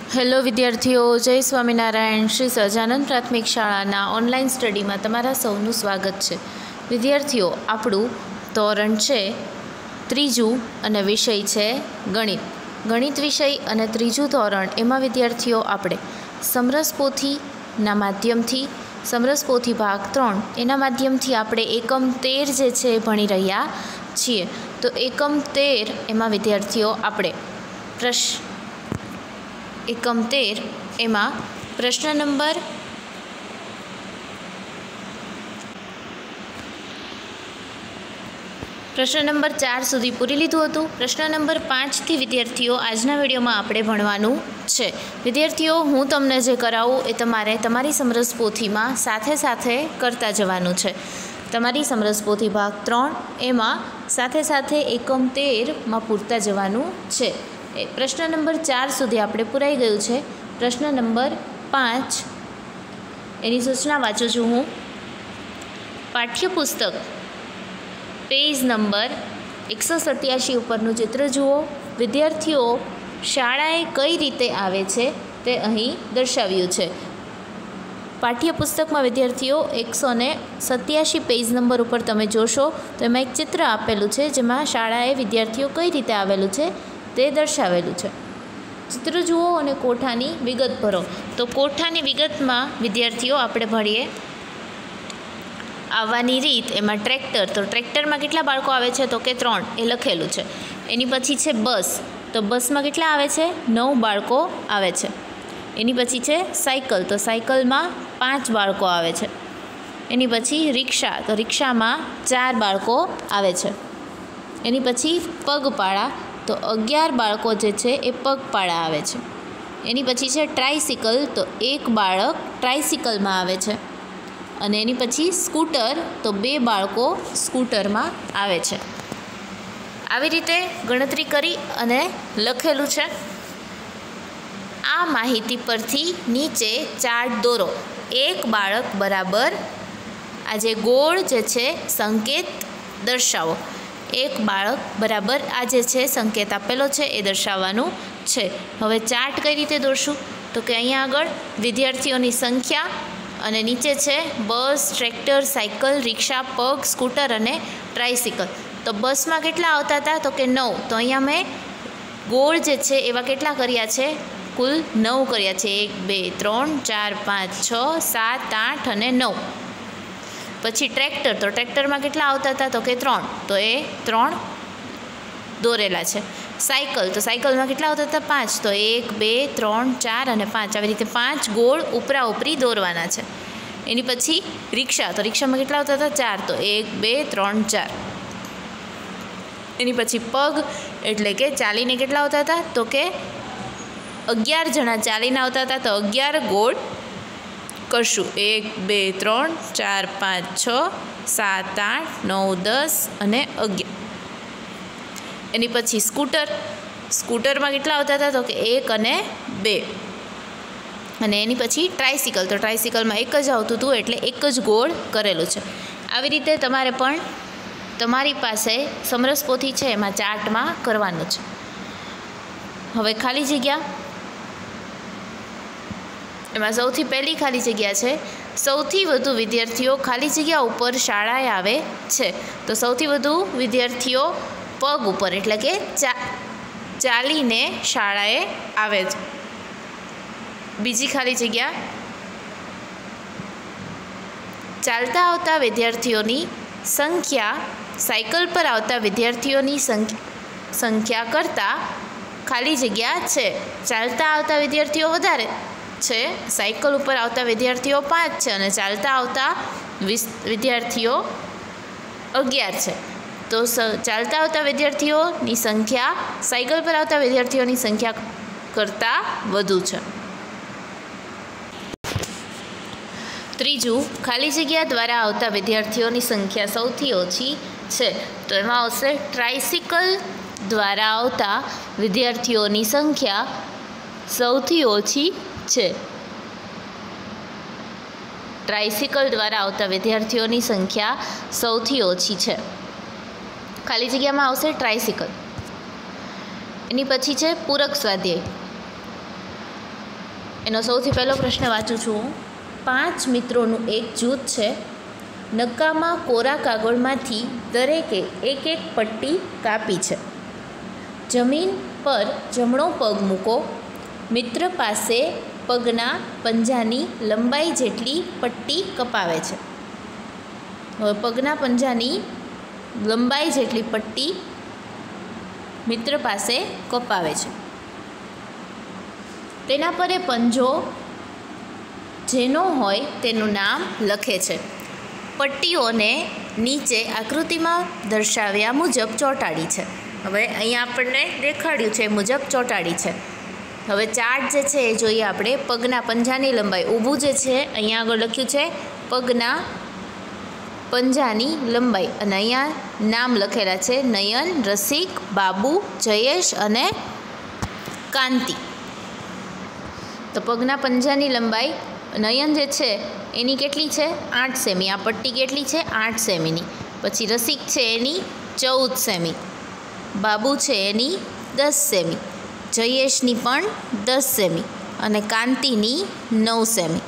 Hello વિદ્યાર્થીઓ, જય સ્વામિનારાયણ. શ્રી સહજાનંદ પ્રાથમિક શાળાના ઓનલાઈન સ્ટડીમાં તમારા સૌનું સ્વાગત છે. વિદ્યાર્થીઓ, આપણું ધોરણ છે ત્રીજું અને વિષય છે ગણિત. ગણિત વિષય અને ત્રીજું ધોરણ એમાં વિદ્યાર્થીઓ આપણે સમરસ પોથીના માધ્યમથી સમરસ પોથી ભાગ 3 એના માધ્યમથી આપણે એકમ 13 જે છે એ ભણી રહ્યા છીએ. તો એકમ 13 એમાં વિદ્યાર્થીઓ આપણે એકમ 13 એમાં પ્રશ્ન નંબર 4 સુધી પૂરી લીધું હતું. પ્રશ્ન નંબર 5થી વિદ્યાર્થીઓ આજના વિડીયોમાં આપણે ભણવાનું છે. વિદ્યાર્થીઓ, હું તમને જે કરાવું એ તમારે તમારી સમરસ પોથીમાં સાથે સાથે કરતા જવાનું છે. તમારી સમરસ પોથી ભાગ 3 એમાં સાથે સાથે એકમ 13માં પૂરતા જવાનું છે. પ્રશ્ન નંબર 4 સુધી આપણે પૂરાઈ ગયું છે. પ્રશ્ન નંબર 5 એની સૂચના વાંચું છું હું. પાઠ્યપુસ્તક પેજ નંબર 187 ઉપરનું ચિત્ર જુઓ. વિદ્યાર્થીઓ શાળાએ કઈ રીતે આવે છે તે અહીં દર્શાવ્યું છે. પાઠ્યપુસ્તકમાં વિદ્યાર્થીઓ 187 પેજ નંબર ઉપર તમે જોશો તો એમાં એક ચિત્ર આપેલું છે જેમાં શાળાએ વિદ્યાર્થીઓ કઈ રીતે આવેલું છે તે દર્શાવેલું છે. ચિત્ર જુઓ અને કોઠાની વિગત ભરો. તો કોઠાની વિગતમાં વિદ્યાર્થીઓ આપણે ભણીએ આવવાની રીત. એમાં ટ્રેક્ટર, તો ટ્રેક્ટરમાં કેટલા બાળકો આવે છે તો કે 3 એ લખેલું છે. એની પછી છે બસ, તો બસમાં કેટલા આવે છે 9 બાળકો આવે છે. એની પછી છે સાયકલ, તો સાયકલમાં 5 બાળકો આવે છે. એની પછી રિક્ષા, તો રિક્ષામાં 4 બાળકો આવે છે. એની પછી પગપાળા, તો 11 બાળકો જે છે એ પગપાળા આવે છે. એની પછી છે ટ્રાયસિકલ, તો 1 બાળક ટ્રાયસિકલમાં આવે છે. અને એની પછી સ્કૂટર, તો 2 બાળકો સ્કૂટરમાં આવે છે. આવી રીતે ગણતરી કરી અને લખેલું છે. આ માહિતી પરથી નીચે ચાર્ટ દોરો. 1 બાળક બરાબર આ જે ગોળ જે છે સંકેત દર્શાવો. 1 બાળક બરાબર આ જે છે સંકેત આપેલો છે એ દર્શાવવાનું છે. હવે ચાર્ટ કઈ રીતે દોરશું તો કે અહીંયા આગળ વિદ્યાર્થીઓની સંખ્યા અને નીચે છે બસ, ટ્રેક્ટર, સાયકલ, રિક્ષા, પગ, સ્કૂટર અને ટ્રાયસિકલ. તો બસમાં કેટલા આવતા હતા તો કે 9. તો અહીંયા મેં ગોળ જે છે એવા કેટલા કર્યા છે, કુલ 9 કર્યા છે. 1 2 3 4 5 6 7 8 અને 9. પછી ટ્રેક્ટર, તો ટ્રેક્ટરમાં કેટલા આવતા હતા તો કે 3. તો એ 3 દોરેલા છે. સાયકલ, તો સાયકલમાં કેટલા આવતા હતા 5. તો 1 2 3 4 અને 5. આવી રીતે 5 ગોળ ઉપરા ઉપરી દોરવાના છે. એની પછી રિક્ષા, તો રિક્ષામાં કેટલા આવતા હતા 4. તો 1 2 3 4. એની પછી પગ એટલે કે ચાલીને કેટલા આવતા હતા તો કે 11 જણા ચાલીને આવતા હતા. તો 11 ગોળ કરશું. 1 2 3 4 5 6 7 8 9 10 અને 11. એની પછી સ્કૂટરમાં કેટલા આવતા હતા તો કે 1 અને 2. અને એની પછી ટ્રાયસિકલ, તો ટ્રાયસિકલમાં 1 જ આવતું હતું એટલે 1 જ ગોળ કરેલું છે. આવી રીતે તમારે પણ તમારી પાસે સમરસ પોથી છે એમાં ચાર્ટમાં કરવાનું છે. હવે ખાલી જગ્યા, એમાં સૌથી પહેલી ખાલી જગ્યા છે સૌથી વધુ વિદ્યાર્થીઓ ખાલી જગ્યા ઉપર શાળાએ આવે છે. તો સૌથી વધુ વિદ્યાર્થીઓ પગ ઉપર એટલે કે ચાલીને શાળાએ આવે છે. બીજી ખાલી જગ્યા ચાલતા આવતા વિદ્યાર્થીઓની સંખ્યા સાયકલ પર આવતા વિદ્યાર્થીઓની સંખ્યા કરતાં ખાલી જગ્યા છે. ચાલતા આવતા વિદ્યાર્થીઓ વધારે છે, સાયકલ ઉપર આવતા વિદ્યાર્થીઓ 5 છે અને ચાલતા આવતા વિદ્યાર્થીઓ 11 છે. તો ચાલતા આવતા વિદ્યાર્થીઓની સંખ્યા સાયકલ પર આવતા વિદ્યાર્થીઓની સંખ્યા કરતાં વધુ છે. ત્રીજું, ખાલી જગ્યા દ્વારા આવતા વિદ્યાર્થીઓની સંખ્યા સૌથી ઓછી છે. તો એમાં આવશે ટ્રાયસિકલ દ્વારા આવતા વિદ્યાર્થીઓની સંખ્યા સૌથી ઓછી છે. ટ્રાયસિકલ દ્વારા આવતા વિદ્યાર્થીઓની સંખ્યા સૌથી ઓછી છે. ખાલી જગ્યામાં આવશે ટ્રાયસિકલ. એની પછી છે પૂરક સ્વાધ્યાય. એનો સૌથી પહેલો પ્રશ્ન વાંચું છું. 5 મિત્રોનું એક જૂથ છે. નકામા કોરા કાગળમાંથી દરેકે એક એક પટ્ટી કાપી છે. જમીન પર જમણો પગ મૂકો. મિત્ર પાસે પગના પંજાની લંબાઈ જેટલી પટ્ટી કપાવે છે. હવે પગના પંજાની લંબાઈ જેટલી પટ્ટી મિત્ર પાસે કપાવે છે. તેના પર એ પંજો જેનો હોય તેનું નામ લખે છે. પટ્ટીઓને નીચે આકૃતિમાં દર્શાવ્યા મુજબ ચોંટાડી છે. હવે અહીંયા આપણને દેખાડ્યું છે એ મુજબ ચોંટાડી છે. હવે ચાર્ટ જે છે એ જોઈએ આપણે. પગના પંજાની લંબાઈ ઊભું જે છે અહીંયા આગળ લખ્યું છે પગના પંજાની લંબાઈ, અને અહીંયા નામ લખેલા છે નયન, રસિક, બાબુ, જયેશ અને કાંતિ. તો પગના પંજાની લંબાઈ નયન જે છે એની કેટલી છે? 8 સેમી. આ પટ્ટી કેટલી છે? 8 સેમીની. પછી રસિક છે એની 14 સેમી, બાબુ છે એની 10 સેમી, જયેશની પણ 10 સેમી અને કાંતિની 9 સેમી.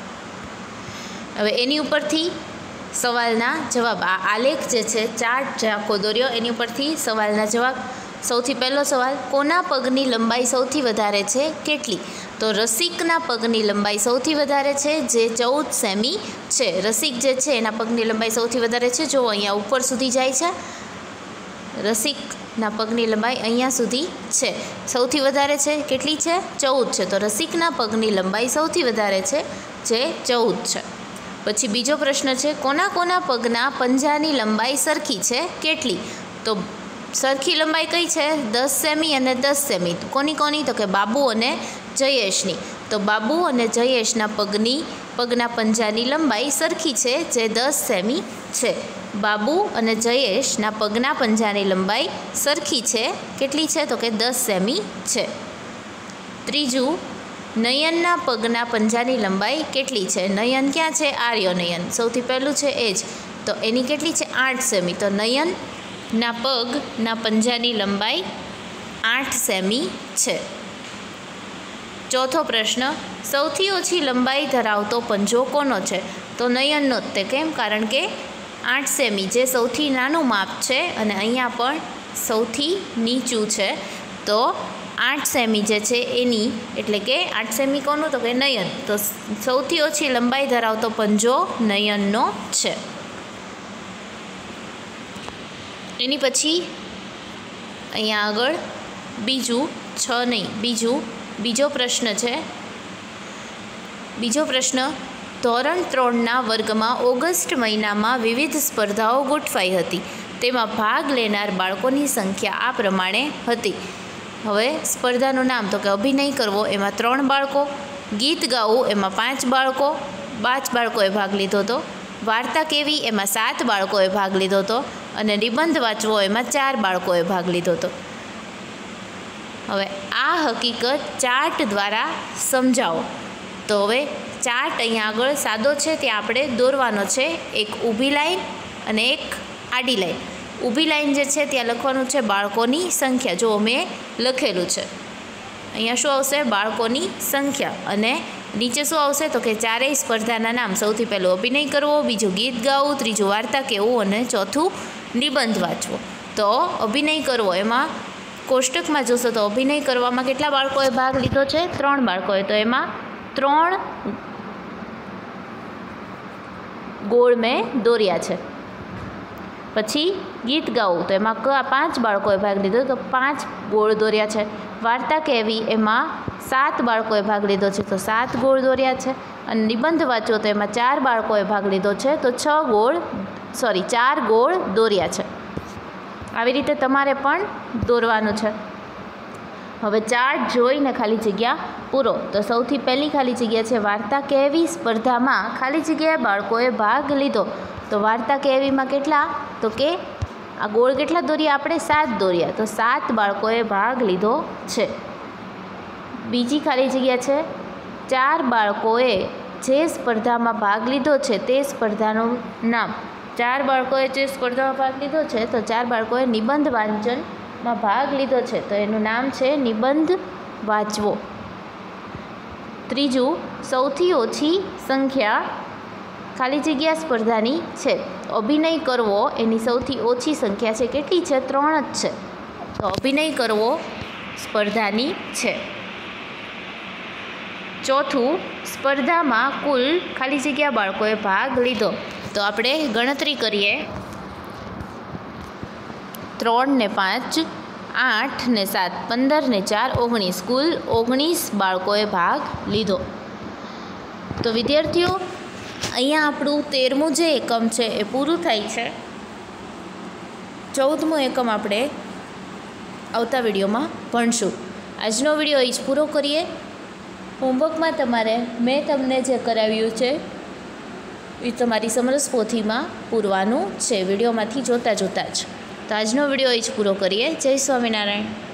હવે એની ઉપરથી સવાલના જવાબ, આ આલેખ જે છે ચાર્ટ જે આખો દોર્યો એની ઉપરથી સવાલના જવાબ. સૌથી પહેલો સવાલ, કોના પગની લંબાઈ સૌથી વધારે છે? કેટલી? તો રસિકના પગની લંબાઈ સૌથી વધારે છે જે 14 સેમી છે. રસિક જે છે એના પગની લંબાઈ સૌથી વધારે છે. જો અહીંયા ઉપર સુધી જાય છે, રસિકના પગની લંબાઈ અહીંયા સુધી છે, સૌથી વધારે છે. કેટલી છે? 14 છે. તો રસિકના પગની લંબાઈ સૌથી વધારે છે જે 14 છે. પછી બીજો પ્રશ્ન છે, કોના કોના પગના પંજાની લંબાઈ સરખી છે? કેટલી? તો સરખી લંબાઈ કઈ છે? 10 સેમી અને 10 સેમી. કોની કોની? તો કે બાબુ અને જયેશની. તો બાબુ અને જયેશના પગના પંજાની લંબાઈ સરખી છે જે 10 સેમી છે. બાબુ અને જયેશના પગના પંજાની લંબાઈ સરખી છે. કેટલી છે? તો કે 10 સેમી છે. ત્રીજું, નયનના પગના પંજાની લંબાઈ કેટલી છે? નયન ક્યાં છે? આર્ય નયન સૌથી પહેલું છે એ જ. તો એની કેટલી છે? 8 સેમી. તો નયનના પગના પંજાની લંબાઈ 8 સેમી છે. ચોથો પ્રશ્ન, સૌથી ઓછી લંબાઈ ધરાવતો પંજો કોનો છે? તો નયનનો જ. તે કેમ? કારણ કે 8 સેમી જે સૌથી નાનું માપ છે અને અહીંયા પણ સૌથી નીચું છે. તો 8 સેમી જે છે એની, એટલે કે 8 સેમી કોનું? તો કે નયન. તો સૌથી ઓછી લંબાઈ ધરાવતો પંજો નયનનો છે. એની પછી અહીંયા આગળ બીજો પ્રશ્ન છે. બીજો પ્રશ્ન, ધોરણ 3ના વર્ગમાં ઓગસ્ટ મહિનામાં વિવિધ સ્પર્ધાઓ ગોઠવાઈ હતી. તેમાં ભાગ લેનાર બાળકોની સંખ્યા આ પ્રમાણે હતી. હવે સ્પર્ધાનું નામ, તો કે અભિનય કરવો એમાં 3 બાળકો, ગીત ગાવું એમાં 5 બાળકોએ ભાગ લીધો હતો, વાર્તા કહેવી એમાં 7 બાળકોએ ભાગ લીધો હતો અને નિબંધ વાંચવો એમાં 4 બાળકોએ ભાગ લીધો હતો. હવે આ હકીકત ચાર્ટ દ્વારા સમજાવો. તો હવે ચાર્ટ અહીંયા આગળ સાદો છે ત્યાં આપણે દોરવાનો છે. એક ઊભી લાઈન અને એક આડી લાઈન. ઊભી લાઈન જે છે ત્યાં લખવાનું છે બાળકોની સંખ્યા. જો મેં લખેલું છે અહીંયા શું આવશે? બાળકોની સંખ્યા. અને નીચે શું આવશે? તો કે 4 સ્પર્ધાના નામ. સૌથી પહેલું અભિનય કરવો, બીજું ગીત ગાવું, ત્રીજું વાર્તા કહેવું અને ચોથું નિબંધ વાંચવો. તો અભિનય કરવો એમાં કોષ્ટકમાં જોશો તો અભિનય કરવામાં કેટલા બાળકોએ ભાગ લીધો છે? 3 બાળકોએ. તો એમાં 3 ગોળ મેં દોર્યા છે. પછી ગીત ગાવું તો એમાં 5 બાળકોએ ભાગ લીધો, તો 5 ગોળ દોર્યા છે. વાર્તા કહેવી એમાં 7 બાળકોએ ભાગ લીધો છે, તો 7 ગોળ દોર્યા છે. અને નિબંધ વાંચવો તો એમાં 4 બાળકોએ ભાગ લીધો છે, તો 4 ગોળ દોર્યા છે. આવી રીતે તમારે પણ દોરવાનું છે. હવે ચાર્ટ જોઈને ખાલી જગ્યા પૂરો. તો સૌથી પહેલી ખાલી જગ્યા છે વાર્તા કહેવી સ્પર્ધામાં ખાલી જગ્યાએ બાળકોએ ભાગ લીધો. તો વાર્તા કહેવીમાં કેટલા? તો કે આ ગોળ કેટલા દોર્યા આપણે? 7 દોર્યા. તો 7 બાળકોએ ભાગ લીધો છે. બીજી ખાલી જગ્યા છે 4 બાળકોએ જે સ્પર્ધામાં ભાગ લીધો છે તે સ્પર્ધાનું નામ. 4 બાળકોએ જે સ્પર્ધામાં ભાગ લીધો છે તો 4 બાળકોએ નિબંધ વાંચનમાં ભાગ લીધો છે, તો એનું નામ છે નિબંધ વાંચવો. ત્રીજું, સૌથી ઓછી સંખ્યા ખાલી જગ્યા સ્પર્ધાની છે. અભિનય કરવો એની સૌથી ઓછી સંખ્યા છે. કેટલી છે? 3 જ છે. તો અભિનય કરવો સ્પર્ધાની છે. ચોથું, સ્પર્ધામાં કુલ ખાલી જગ્યા બાળકોએ ભાગ લીધો. તો આપણે ગણતરી કરીએ. 3 ને 5, 8 ને 7, 15 ને 4, 19. કુલ 19 બાળકોએ ભાગ લીધો. તો વિદ્યાર્થીઓ, અહીંયા આપણું 13મું જે એકમ છે એ પૂરું થાય છે. 14મું એકમ આપણે આવતા વિડીયોમાં ભણશું. આજનો વિડીયો અહીં જ પૂરો કરીએ. હોમવર્કમાં તમારે મેં તમને જે કરાવ્યું છે એ તમારી સમરસ પોથીમાં પૂરવાનું છે, વિડીયોમાંથી જોતાં જ. તો આજનો વિડીયો અહીં જ પૂરો કરીએ. જય સ્વામિનારાયણ.